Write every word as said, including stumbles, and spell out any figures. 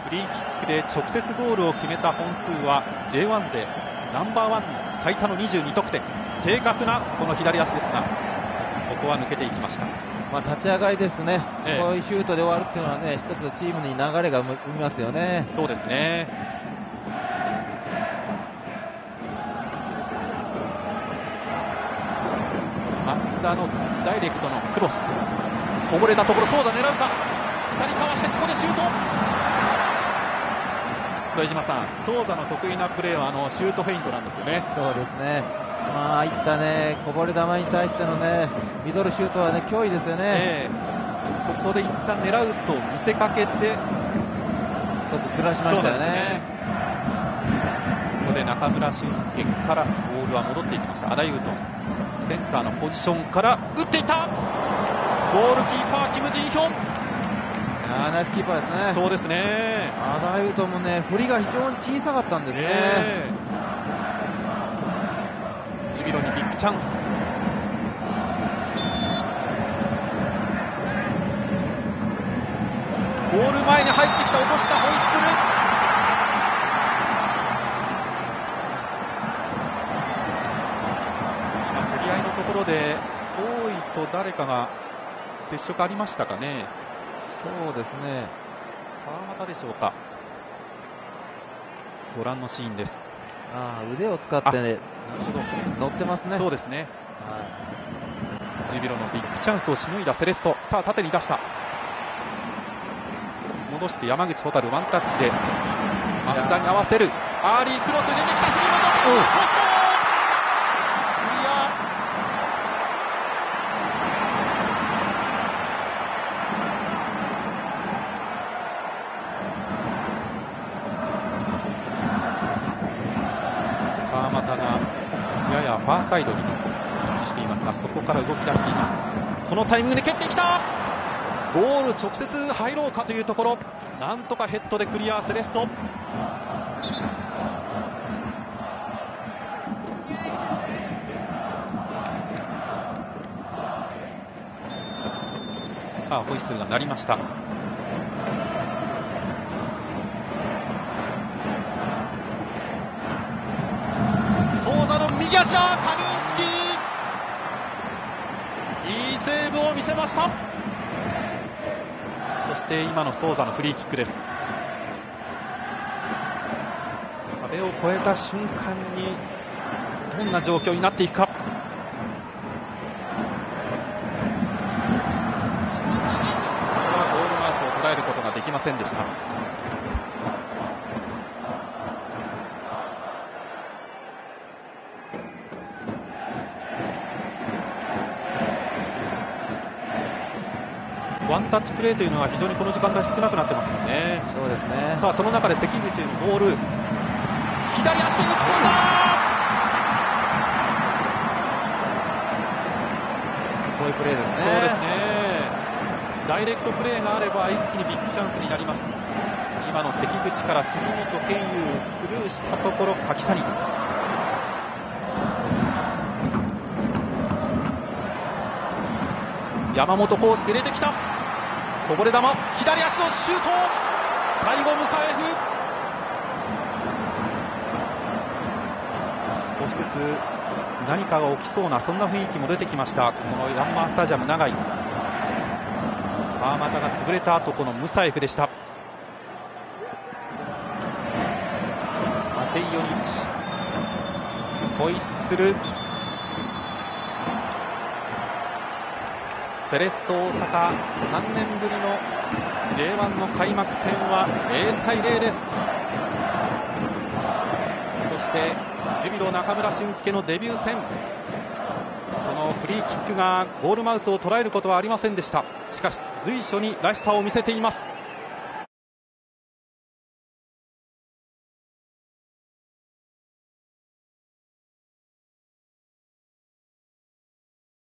フリーキックで直接ゴールを決めた本数は ジェイワン でナンバーワン最多のにじゅうにとくてん、正確なこの左足ですが、ここは抜けていきました。 まあ、立ち上がりですね、 ええ、 こういうシュートで終わるっていうのはね、一つチームに流れが生みますよね。 そうですね。松田のダイレクトのクロス、こぼれたところ、そうだ、狙うか、ふたりかわしてここでシュート。副島さん、ソーザの得意なプレーはあのシュートフェイントなんですよね。 そうですね、まあ、ああいったね、こぼれ球に対してのね、ミドルシュートはね、脅威ですよね。 えー、ここで一旦狙うと見せかけて、 一つずらしましたよね。 ここで中村俊輔からボールは戻っていきました。アダイウトン、センターのポジションから打っていた。ゴールキーパーキム・ジンヒョン、 あーナイスキーパーですね。 そうですね。 アダイウトンもね、振りが非常に小さかったんですね。 えー、ジュビロにビッグチャンス。ゴール前に入ってきた、落とした、ホイッスル。今競り合いのところで大井と誰かが接触ありましたかね。 そうですね、 川又でしょうか。ご覧のシーンです。 あ腕を使って、ね、乗ってますね。 そうですね、 はい、 ジュビロのビッグチャンスをしのいだセレッソ。さあ縦に出した、戻して山口蛍、ワンタッチで松田に合わせる。アーリークロス入れてきた、杉本、クロスボール、クリア。川又がややファーサイドに位置していますが、そこから動き出しています。このタイミングで蹴ってきた。ゴール直接入ろうかというところ、なんとかヘッドでクリア、セレッソ。さあホイッスルが鳴りました。ソーザの右足だ、カミンスキー、いいセーブを見せました。そして今のソーザのフリーキックです。壁を越えた瞬間にどんな状況になっていくか。ゴールマウスを捉えることができませんでした。ワンタッチプレーというのは非常にこの時間帯少なくなってますもんね。 そうですね。 さあその中で関口へのボール、左足で打ち込んだ。 こういうプレーですね。 そうですね。ダイレクトプレーがあれば一気にビッグチャンスになります。今の関口から杉本健佑スルーしたところ、柿谷、山本康介入れてきた。こぼれ球、左足のシュート、最後ムサエフ。少しずつ何かが起きそうな、そんな雰囲気も出てきました、このヤンマースタジアム長居。川又が潰れた後、このムサエフでした。マテイヨニッチ、ホイッスル。セレッソ大阪、さんねんぶりの ジェイワン の開幕戦はゼロたいゼロです。そしてジュビロ中村俊輔のデビュー戦、そのフリーキックがゴールマウスを捉えることはありませんでした。しかし随所にらしさを見せています。